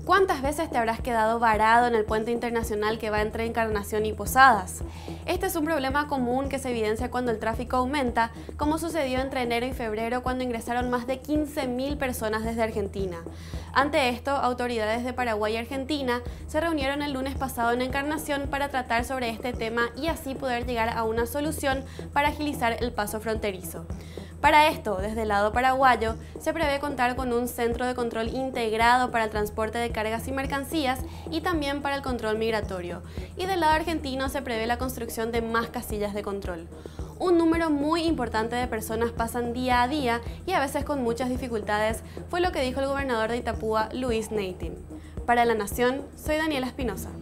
¿Cuántas veces te habrás quedado varado en el puente internacional que va entre Encarnación y Posadas? Este es un problema común que se evidencia cuando el tráfico aumenta, como sucedió entre enero y febrero cuando ingresaron más de 15.000 personas desde Argentina. Ante esto, autoridades de Paraguay y Argentina se reunieron el lunes pasado en Encarnación para tratar sobre este tema y así poder llegar a una solución para agilizar el paso fronterizo. Para esto, desde el lado paraguayo, se prevé contar con un centro de control integrado para el transporte de cargas y mercancías y también para el control migratorio. Y del lado argentino se prevé la construcción de más casillas de control. Un número muy importante de personas pasan día a día y a veces con muchas dificultades, fue lo que dijo el gobernador de Itapúa, Luis Neitin. Para La Nación, soy Daniela Espinosa.